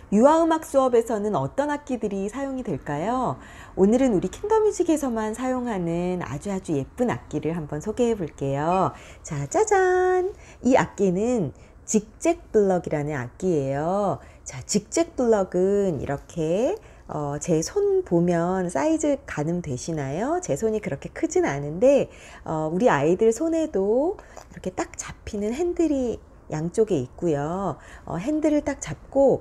유아음악 수업에서는 어떤 악기들이 사용이 될까요? 오늘은 우리 킨더뮤직에서만 사용하는 아주 예쁜 악기를 한번 소개해 볼게요. 자, 짜잔! 이 악기는 직잭 블럭이라는 악기예요. 자, 직잭 블럭은 이렇게 제 손 보면 사이즈 가늠되시나요? 제 손이 그렇게 크진 않은데 우리 아이들 손에도 이렇게 딱 잡히는 핸들이 양쪽에 있고요. 핸들을 딱 잡고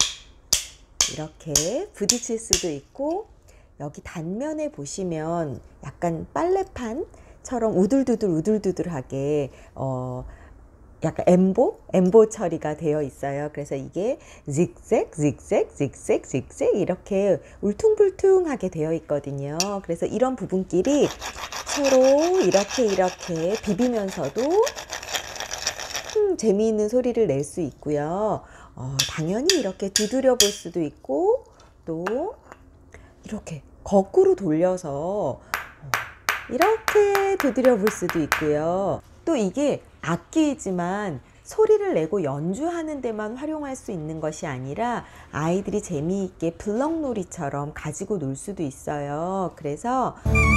이렇게 부딪힐 수도 있고, 여기 단면에 보시면 약간 빨래판처럼 우들두들하게 약간 엠보 처리가 되어 있어요. 그래서 이게 직색 이렇게 울퉁불퉁하게 되어 있거든요. 그래서 이런 부분끼리 서로 이렇게 비비면서도 재미있는 소리를 낼 수 있고요. 당연히 이렇게 두드려 볼 수도 있고, 또 이렇게 거꾸로 돌려서 이렇게 두드려 볼 수도 있고요. 또 이게 악기이지만 소리를 내고 연주하는 데만 활용할 수 있는 것이 아니라 아이들이 재미있게 블럭놀이처럼 가지고 놀 수도 있어요. 그래서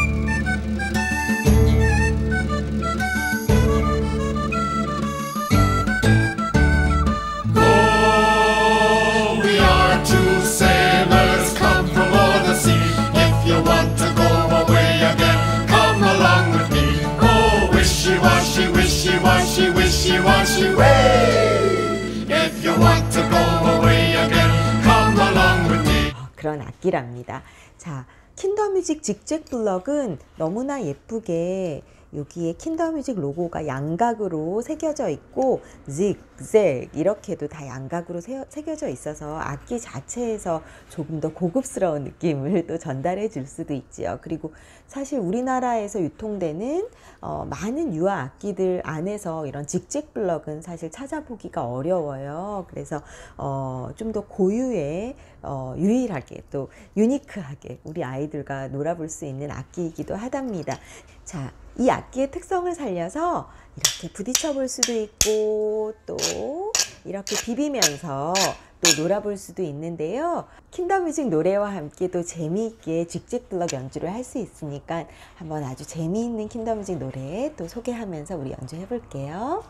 wishy-washy way. If you want to go away again, come along with me. 그런 악기랍니다. 자, 킨더뮤직 직잭 블럭은 너무나 예쁘게 여기에 킨더뮤직 로고가 양각으로 새겨져 있고, 직잭 이렇게도 다 양각으로 새겨져 있어서 악기 자체에서 조금 더 고급스러운 느낌을 또 전달해 줄 수도 있지요. 그리고 사실 우리나라에서 유통되는 많은 유아 악기들 안에서 이런 직잭 블럭은 사실 찾아보기가 어려워요. 그래서 좀 더 고유의 유일하게 또 유니크하게 우리 아이들과 놀아볼 수 있는 악기이기도 하답니다. 자, 이 악기의 특성을 살려서 이렇게 부딪혀 볼 수도 있고, 또 이렇게 비비면서 또 놀아볼 수도 있는데요. 킨더뮤직 노래와 함께 또 재미있게 직잭 블럭 연주를 할 수 있으니까 한번 아주 재미있는 킨더뮤직 노래 또 소개하면서 우리 연주해 볼게요.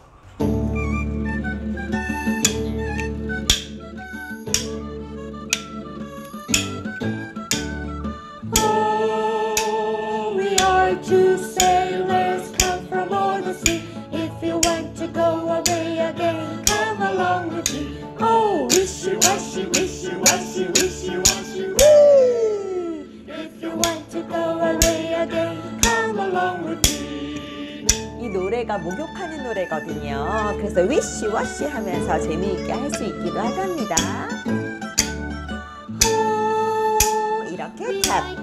Two sailors come from o'er the sea. If you want to go away again, come along with me. Oh, wishy-washy, wishy-washy, wishy-washy, woo! If you want to go away again, come along with me. 이 노래가 목욕하는 노래거든요. 그래서 위시워시 하면서 재미있게 할 수 있기도 하답니다. 이렇게 탑,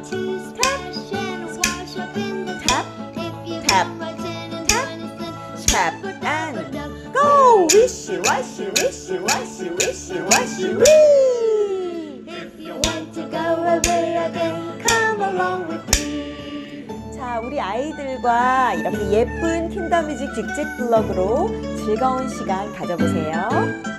tap and go. Wishy-washy, wishy-washy, wishy-washy, wee. If you want to go away again, come along with me. 자, 우리 아이들과 이렇게 예쁜 킨더뮤직 직잭 블럭으로 즐거운 시간 가져보세요.